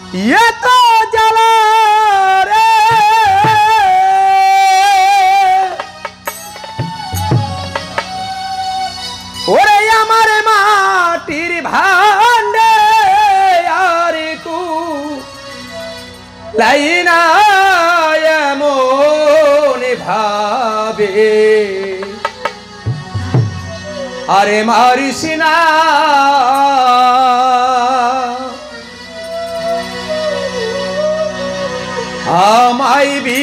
ये तो জ্বালা রে ওরে আমার মাটির ভান্ডে আর তু লাইনা এমন ভাবে আরে মারিস না আমায় বি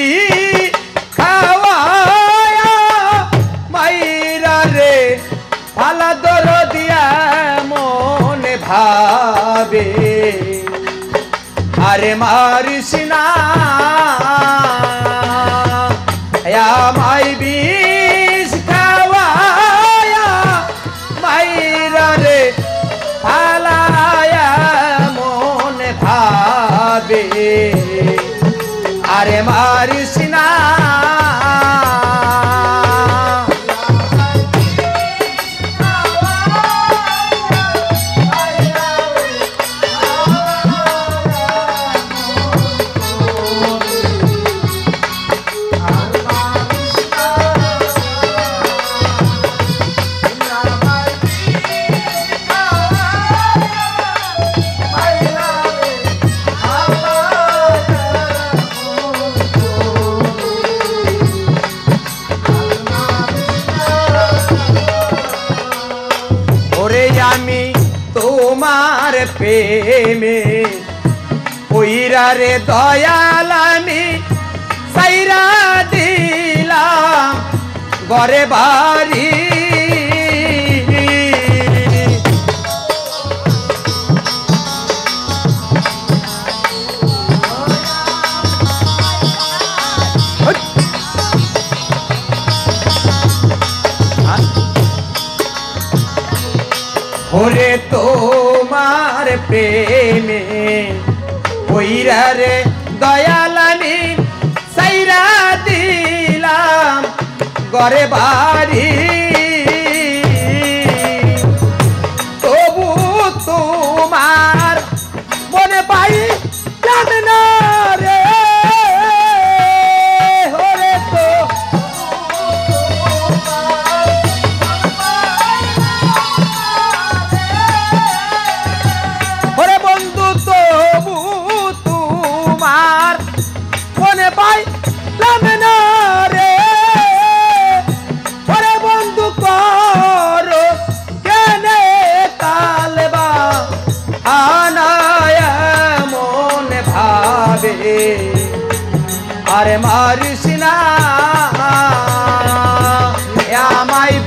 খাওয়ায়া মাইরা রে পালা দর দিয়া মনে ভাবে আরে মারিস না আমায় বিষ খাওয়ায়া মাইরা রে পালায়া মনে ভাবে আরে মারিস না আমি তোমার প্রেমে পইরা রে দয়াল আমি সাইরা দিলাম ঘরে বাড়ি ওরে তোমার প্রেমে পইরা রে দয়াল আমি সাইরা দিলাম ঘরে বাড়ি তবু তোমার মনে পাই যাবে না রে ওরে তো আরে মারিস না আমায়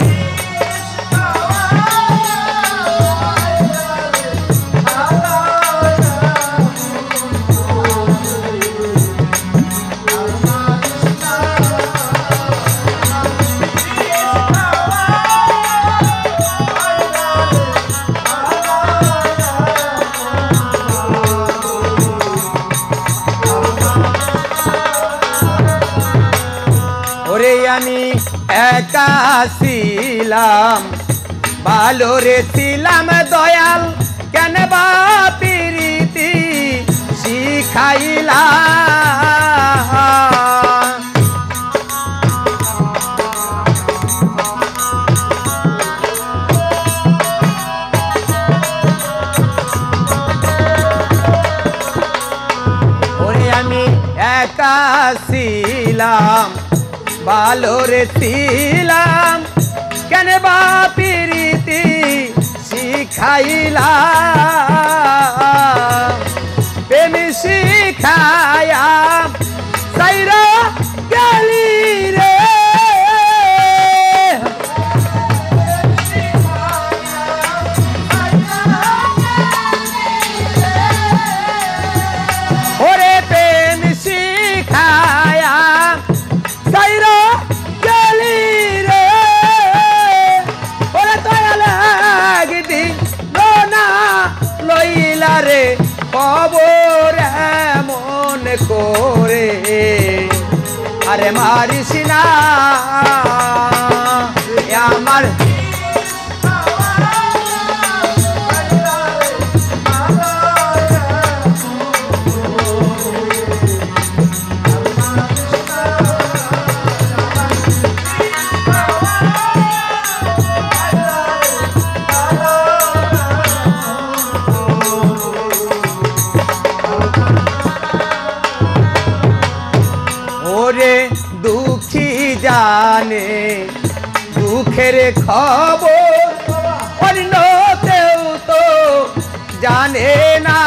আমি একা ছিলাম ভালো রে ছিলাম দয়াল কেন বা প্রীতি শিখাইলা ওরে আমি একা ছিলাম ভালো রে ছিলাম কেন বা প্রীতি শিখাইলা প্রেম শিখায়া সাইরা গেলি রে ওরে প্রেম শিখায়া সাইরা রে খবর এমন করে আরে মারিস না আমার দুঃখের খবর অন্য কেউ তো জানে না।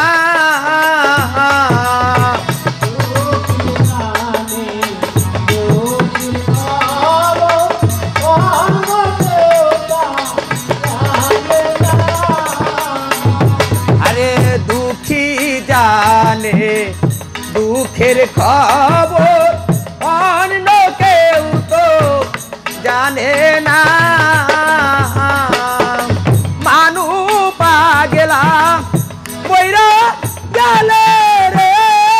আরে দুঃখী জানে দুঃখের খবর অন্য কেউ তো জানে না। মানু পাগলা বইরা গেলে রে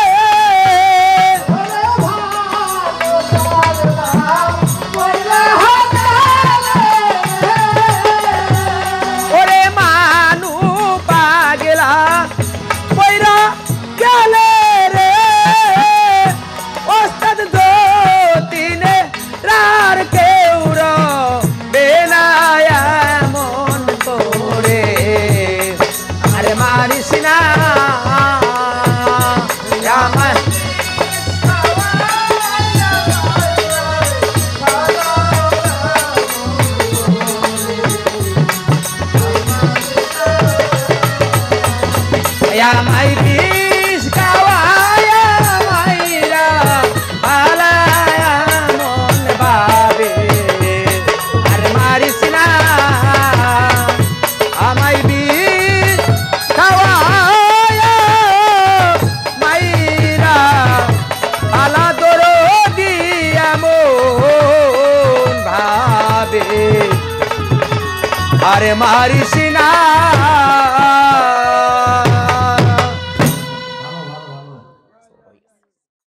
ওরে মানু পাগলা বইরা গেলে রে ওস্তাদ যতীনে রার কেউ রবে না এমন করে। আরে মারিস না আমার আমায় বিষ খাওয়ায়া মাইরা পালায়া মন ভাবে। আর মারিস না আমায় বিষ খাওয়ায়া মাইরা পালা দরদি এমন ভাবে। আরে মারিস না